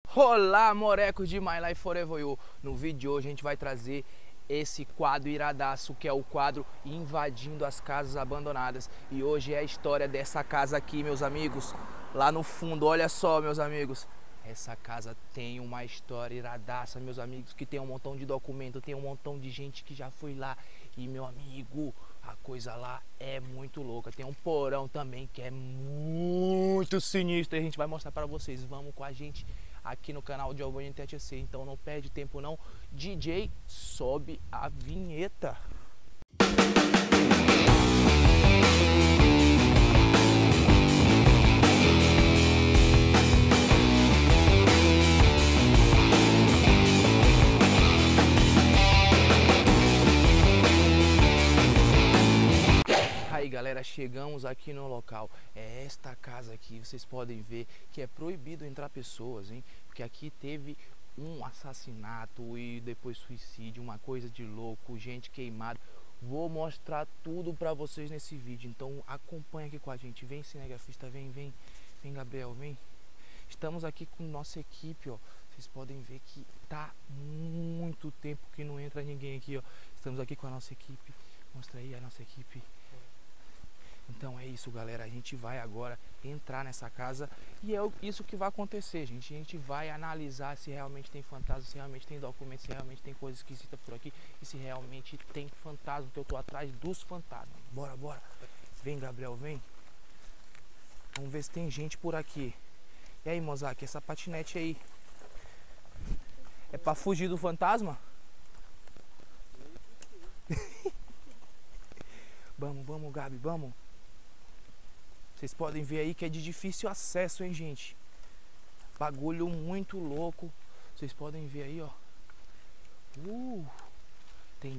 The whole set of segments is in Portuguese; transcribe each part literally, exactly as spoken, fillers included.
Olá, morecos de My Life Forever You. No vídeo de hoje a gente vai trazer esse quadro iradaço, que é o quadro Invadindo as Casas Abandonadas. E hoje é a história dessa casa aqui, meus amigos. Lá no fundo, olha só, meus amigos. Essa casa tem uma história iradaça, meus amigos, que tem um montão de documento, tem um montão de gente que já foi lá. E, meu amigo, a coisa lá é muito louca. Tem um porão também que é muito sinistro e a gente vai mostrar para vocês. Vamos com a gente aqui no canal de Giovanni T H C. Então não perde tempo não. D J, sobe a vinheta. Aí galera, chegamos aqui no local. É esta casa aqui, vocês podem ver que é proibido entrar pessoas, hein? Porque aqui teve um assassinato e depois suicídio, uma coisa de louco, gente queimada. Vou mostrar tudo pra vocês nesse vídeo, então acompanha aqui com a gente. Vem, cinegrafista, vem, vem, vem, Gabriel, vem. Estamos aqui com nossa equipe, ó. Vocês podem ver que tá muito tempo que não entra ninguém aqui, ó. Estamos aqui com a nossa equipe. Mostra aí a nossa equipe. Então é isso, galera, a gente vai agora entrar nessa casa e é isso que vai acontecer, gente. A gente vai analisar se realmente tem fantasma, se realmente tem documentos, se realmente tem coisa esquisita por aqui e se realmente tem fantasma, porque eu tô atrás dos fantasmas. Bora, bora. Vem, Gabriel, vem. Vamos ver se tem gente por aqui. E aí, Mozart, essa patinete aí é pra fugir do fantasma? Vamos, vamos, Gabi, vamos. Vocês podem ver aí que é de difícil acesso, hein, gente? Bagulho muito louco. Vocês podem ver aí, ó. Uh, tem...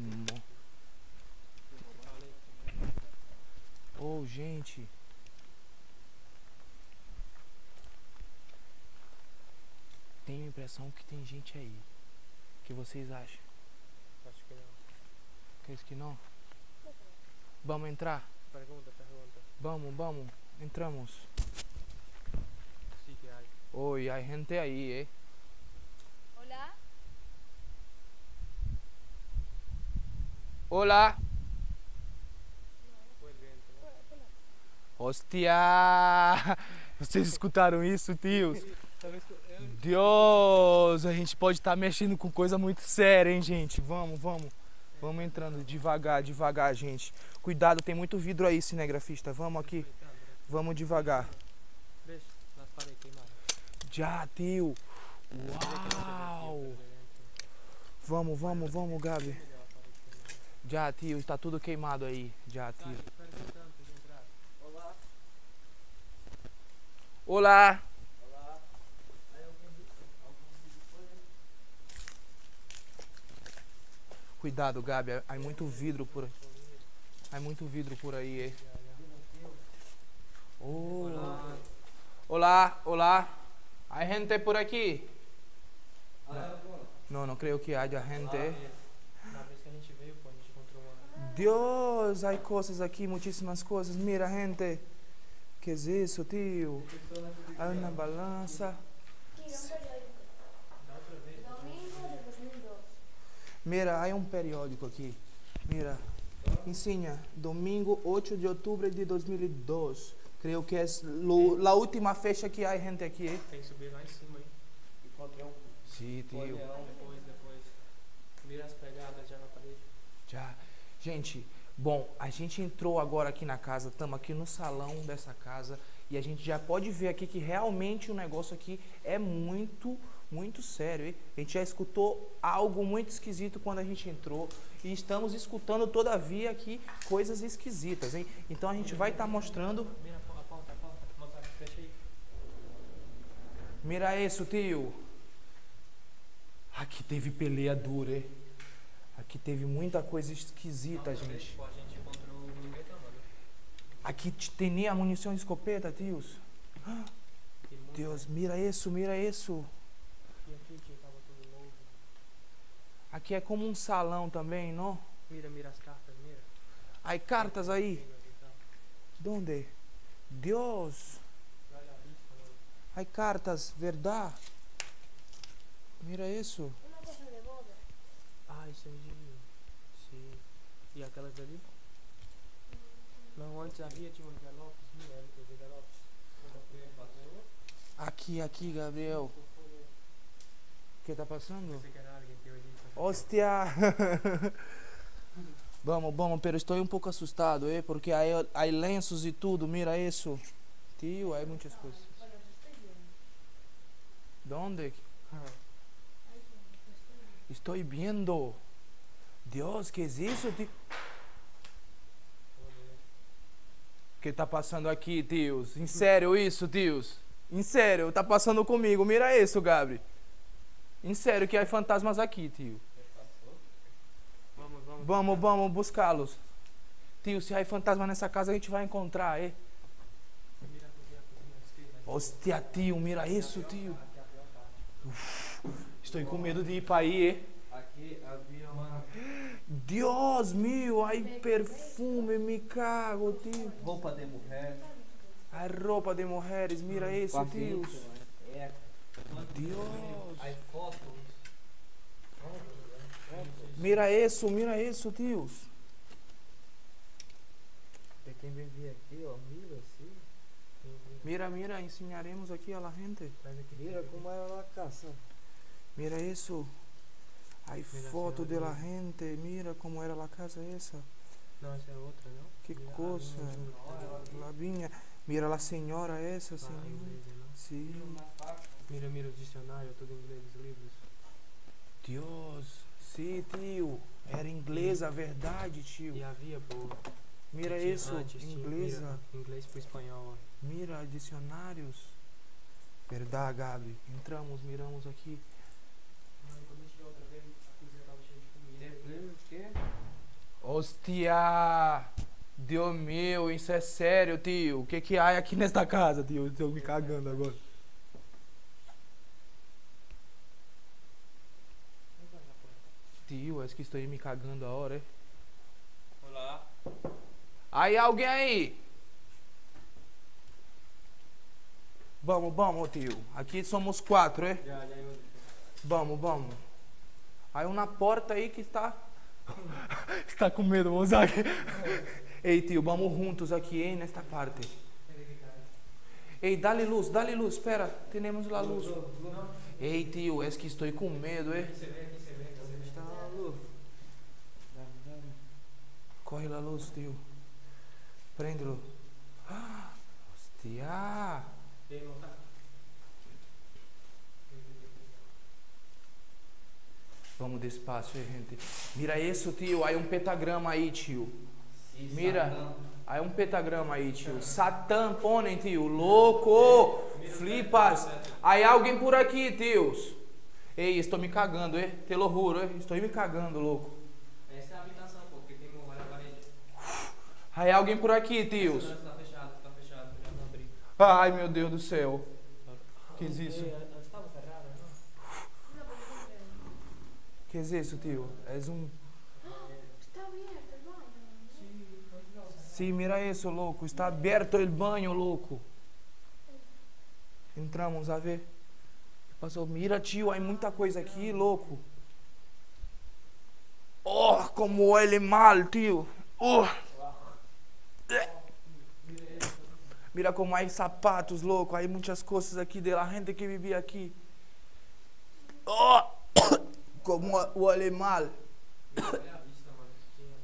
Oh, gente. Tenho a impressão que tem gente aí. O que vocês acham? Acho que não. Quer que não? Vamos entrar? Pergunta, pergunta. Vamos, vamos. Entramos. Sí que hay. Oi, hay gente aí, eh. Hola. Olá. Fue el viento, ¿no? Hostia! Vocês escutaram isso, tios? ¿Sabes qué? Eh, Deus! A gente pode estar mexendo com coisa muito séria, hein, gente? Vamos, vamos. Vamos entrando devagar, devagar, gente. Cuidado, tem muito vidro aí, cinegrafista. Vamos aqui. Vamos devagar. ¿Ves? Las paredes quemadas. Já, tio. Uau! Vamos, vamos, vamos, Gabi. Já, tio, está tudo queimado aí. Já, tio. Pergunta antes de entrar. Olá. Olá! Olá. Hay algum algum vídeo por aí? Cuidado, Gabi. Há muito vidro por aí. Há muito vidro por aí, eh. Oh. Olá. Olá, olá. Há gente por aqui? Hay algum? Não, não creio que haja gente. Na vez que a gente veio, pô, a gente encontrou uma. Deus, há coisas aqui, muitíssimas coisas. Mira, gente. Que é isso, tio? Há uma balança. Da outra vez. Domingo de dos mil e dois. Mira, há um periódico aqui. Mira. Ensina. Domingo oito de outubro de dois mil e dois. Creio que é lo, a última fecha que há gente aqui. Eh? Tem que subir lá em cima, hein? Encontrei um. Sim, tio. Depois, depois. Mira as pegadas já na parede. Já. Gente, bom, a gente entrou agora aqui na casa, estamos aqui no salão dessa casa e a gente já pode ver aqui que realmente o negócio aqui é muito, muito sério, hein? A gente já escutou algo muito esquisito quando a gente entrou e estamos escutando todavia aqui coisas esquisitas, hein? Então a gente vai estar mostrando... Mira a porta, a porta. Mostra, fecha aí. Mira isso, tio. Aqui teve peleia dura, hein? Aqui teve muita coisa esquisita, gente. Pô, a gente encontrou luneta, mano. Aqui tinha munição de escopeta, tios. Tem muito. Deus, mira isso, mira isso. E aqui que tava tudo novo. Aqui é como um salão também, não? Mira, mira as cartas, mira. Há cartas aí. Onde? Deus. Olha a vista, mano. Há cartas, verdade? mira isso. Una casa de boda. Ah, isso é Gil. Sim. E aquelas ali? Não, antes havia, tinha um envelopes, viu? Era os envelopes. Aqui, aqui, Gabriel. O que tá passando? Pensei que era alguém que eu ali. Hostia! Vamos, vamos, pero estou um pouco assustado, eh? Porque aí há lenços e tudo, mira isso. Tio, há muitas coisas. Bueno, os estoy viendo. Onde? Ah, Ahí sí, Estou vendo. Deus, que é isso, tio? O que tá passando aqui, tios? Em sério isso, tios? Em sério, tá passando comigo. Mira isso, Gabri. Em sério que há fantasmas aqui, tio. vamos, vamos. Vamos, vamos buscá-los. Tio, se há fantasma nessa casa, a gente vai encontrar, eh? Mira a cozinha, a cozinha à esquerda. Hostia, tio, mira isso, tio. Aqui é a pior parte. Estou com medo de ir para aí, eh? Aqui havia uma Deus meu, ai perfume, me cago, tio. Roupa de mulher. A roupa de mulheres, mira isso, tios. É. Deus. Aí fotos. Mira isso, mira isso, tios. Tem quem vivia aqui, ó. Mira assim. Mira, mira, ensinaremos aqui a la gente. Traz aqui. Mira como era a casa. Mira isso. Hay Mira, foto de senhora, la mira. gente, mira como era la casa essa. Não, essa é outra, não? Que Mira, coisa. ah, não, não, La vinha. Mira la senhora essa, não, não. Ah, senhor. inglesa, não? Sim. Mira, mira os dicionários, tudo em inglês, os livros. Deus. Sim, tio. Era inglesa, verdade, tio. E havia, pô. Mira tinha isso, antes, tinha- inglesa. mira, inglês pro espanhol, ó. Mira, dicionários. Verdade, Gabi. Entramos, miramos aqui. Mano, quando a gente veio outra vez, a cozinha tava cheia de comida. O quê? Hostia! Deus meu, isso é sério, tio. O que que há aqui nesta casa, tio? Estou me cagando agora. Tio, acho que estou me cagando a hora, é? Olá. Aí, alguém aí? Vamos, vamos, tio. Aqui somos quatro, é? Já, já, meu Deus. Vamos, vamos. Aí um na porta aí que está... está com medo, vamos aqui. Ei, tio, vamos juntos aqui, hein, nesta parte. Ei, dá-lhe luz, dá-lhe luz, espera, temos a luz. Ei, tio, é que estou com medo, é? Você vem aqui, você vem aqui, você vem. Está na luz. Corre a luz, tio. Prende-lo. Ah, hostia. E aí, irmão, tá? Vamos despacio, eh, gente. Mira isso, tio, aí um pentagrama aí, tio. Mira, aí um pentagrama aí, tio. Satã, põe, tio. Louco! Flipas. Aí alguém por aqui, tios. Ei, estou me cagando, eh? Te lo juro, eh? Estou me cagando, louco. Essa é a habitação, pô, porque tem um olho na parede. Aí alguém por aqui, tios. Tá fechado, tá fechado, já não abri. Ai, meu Deus do céu. Que é isso? Estava cerrada, não? Que é isso, tio? És um... Está abierto el baño. Sim, mira isso, louco. Está aberto o banho, louco. Entramos a ver. Passou. Mira, tio, há muita coisa aqui, louco. Oh, como ele é mal, tio. Oh. Mira como há sapatos, louco. Há muitas coisas aqui de la gente que vivia aqui. Oh, como o animal. Olha a vista, mano.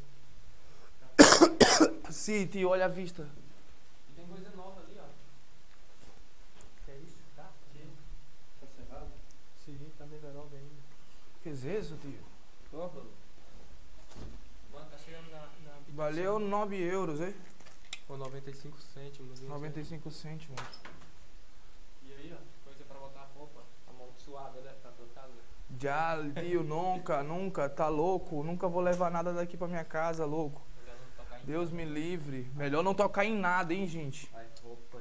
Tinha... Sim, tio, olha a vista. E tem coisa nova ali, ó. Que é isso? Tá? Sim. Tá cerrado? Sim, tá no envelope ainda. Que é isso, tio? Opa. Mano, tá chegando na... na habitação. Valeu nove euros, hein? Pô, noventa e cinco cêntimos. hein? noventa e cinco cêntimos. E aí, ó, coisa pra botar a roupa amaldiçoada, né? Pra tua casa. Já, tio, nunca, nunca, tá louco? Nunca vou levar nada daqui pra minha casa, louco. Melhor não tocar em Deus me livre. Melhor não tocar em nada, hein, gente? Ai, roupas.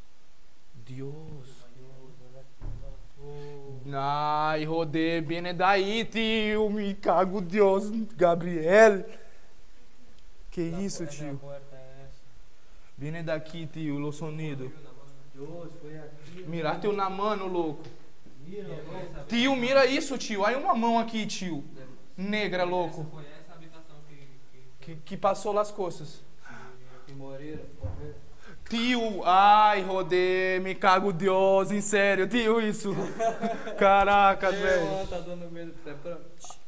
Deus. Oh. Ai, rodei, bem daí, tio. Me cago, Deus. Gabriel. Que isso, tio? Porta é essa. Vem daqui, tio, o sonido. Deus, foi aqui. Mira, teu na mano, louco. Mira, ó. Tio, mira isso, tio. Aí uma mão aqui, tio. Negra, louco. Foi essa habitação que... que... Que, que passou las coisas. Que moreira, pode ver. Tio, ai, Rodê, me cago Deus, em sério, tio, isso. Caraca, velho. Ei, ó, tá dando medo, tá pronto.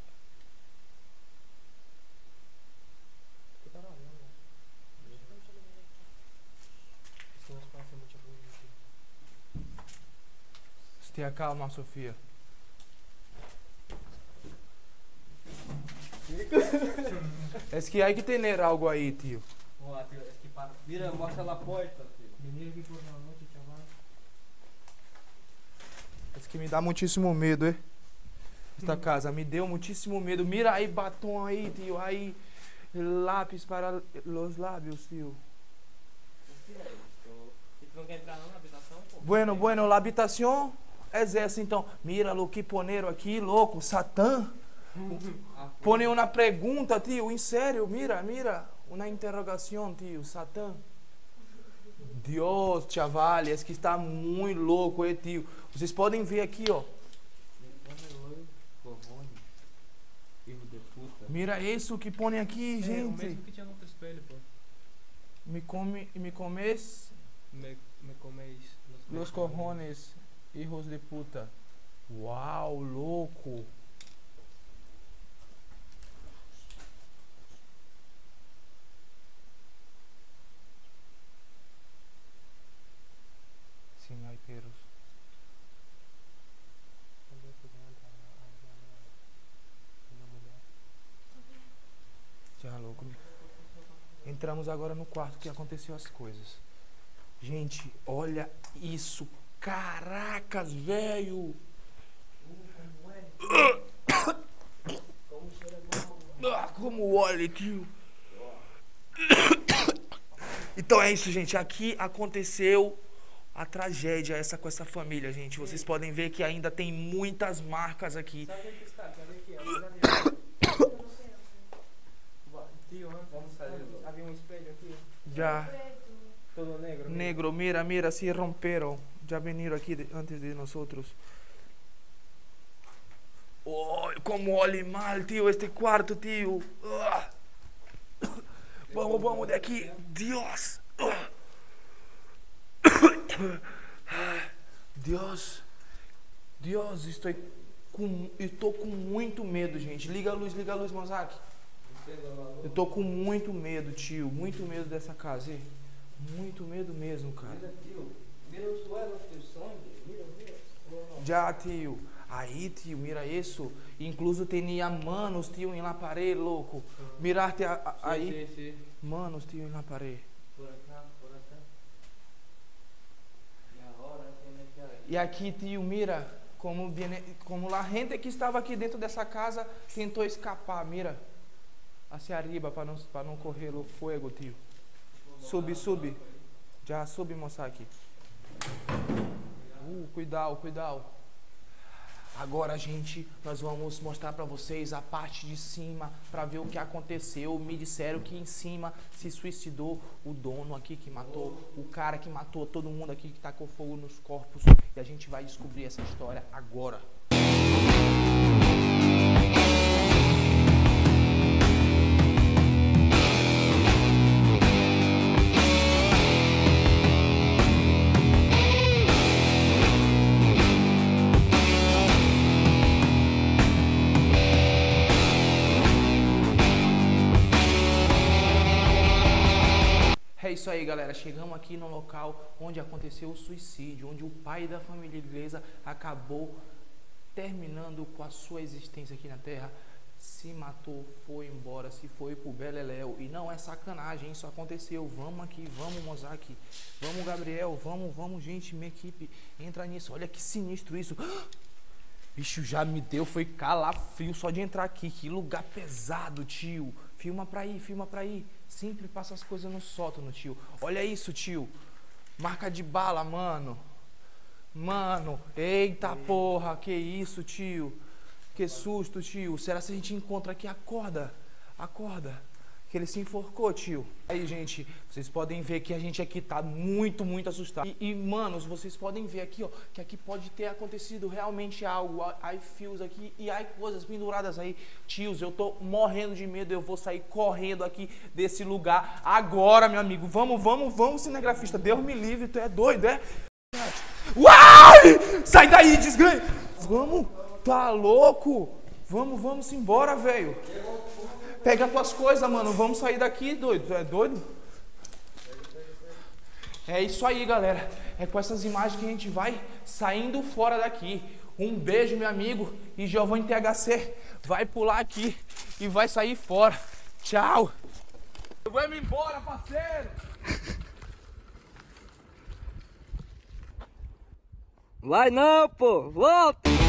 Stia calma, Sofia. Es que hay que tener algo aí, tio. Ó, tio, é que para. Mira, mostra lá a porta, tio. Menino que por na noite, chaval. Es que me dá muitíssimo medo, eh? Esta casa me deu muitíssimo medo. Mira aí, batom aí, tio. Aí, lápis para os lábios, tio. E tu não quer entrar não na habitação, pô? Bueno, bueno, la habitación es essa, então. Mira lo que poneram aqui, louco, Satã. Pone uma pergunta, tio, em sério, mira, mira. Uma interrogação, tio, Satã. Deus, chavales, que está muito louco, eh, tio. Vocês podem ver aqui, ó. Erro de puta. Mira isso que põe aqui, É, o gente. mesmo que tinha no outro espelho, pô. Me come, me comes Me, me coméis los cojones, hijos de puta. Uau, louco. Sim, ai, peros. Já, louco. Entramos agora no quarto que aconteceu as coisas. Gente, olha isso. Caracas, velho. Ah, como olha, tio. Então é isso, gente. Aqui aconteceu a tragédia essa com essa família, gente. Vocês podem ver que ainda tem muitas marcas aqui. Sabe onde que está? Quer ver aqui? Tio, antes Vamos sair logo. havia um espelho aqui, Já. todo negro. Negro, mira, mira, se romperam. Já veniram aqui de- antes de nós outros. Oh, como olhe mal, tio, este quarto, tio. Ah. Vamos, vamos daqui. Deus. Ah. Deus. Deus, estou com, estou com muito medo, gente. Liga a luz, liga a luz, Mozart. Eu tô com muito medo, tio. Muito medo dessa casa, hein? Muito medo mesmo, cara. Mira, tio. Mira o suelo, tio, sangue. Mira, mira. Já, tio. Aí, tio, mira isso. Incluso tinha manos, tio, em la pared, louco. Mirarte a- a- aí. Sim, sim. Manos, tio, em la pared. Por acá, por acá. E agora, como é que é? E aqui, tio, mira como, viene, como a gente que estava aqui dentro dessa casa tentou escapar, mira. Hacia arriba, para não, para não correr o fogo, tio. Sube, sube. Já sube, moça aqui. Uh, cuidado, cuidado. Agora, gente, nós vamos mostrar para vocês a parte de cima para ver o que aconteceu. Me disseram que em cima se suicidou o dono aqui que matou, o cara que matou todo mundo aqui que tacou fogo nos corpos. E a gente vai descobrir essa história agora. É isso aí, galera. Chegamos aqui no local onde aconteceu o suicídio, onde o pai da família inglesa acabou terminando com a sua existência aqui na Terra, se matou, foi embora, se foi pro Beleléu. E não é sacanagem, isso aconteceu. Vamos aqui, vamos, Mozart. Vamos, Gabriel, vamos, vamos, gente, minha equipe, entra nisso. Olha que sinistro isso. Bicho, já me deu, foi calafrio só de entrar aqui. Que lugar pesado, tio. Filma pra ir, filma pra ir. Sempre passa as coisas no sótano, tio. Olha isso, tio. Marca de bala, mano. Mano, eita porra, que isso, tio. Que susto, tio. Será que a gente encontra aqui? Acorda, acorda. que ele se enforcou, tio. Aí, gente, vocês podem ver que a gente aqui tá muito, muito assustado. E, e, manos, vocês podem ver aqui, ó, que aqui pode ter acontecido realmente algo. Aí fios aqui e aí coisas penduradas aí. Tios, eu tô morrendo de medo, eu vou sair correndo aqui desse lugar agora, meu amigo. Vamos, vamos, vamos, cinegrafista. Deus me livre, tu é doido, é? Uai! Sai daí, desganha! Vamos, tá louco? Vamos, vamos embora, velho. Pega as tuas coisas, mano. Vamos sair daqui, doido. Tu é doido? É isso aí, galera. É com essas imagens que a gente vai saindo fora daqui. Um beijo, meu amigo. E Giovanni T H C vai pular aqui e vai sair fora. Tchau. Eu vou me embora, parceiro. Vai não, pô. Volta.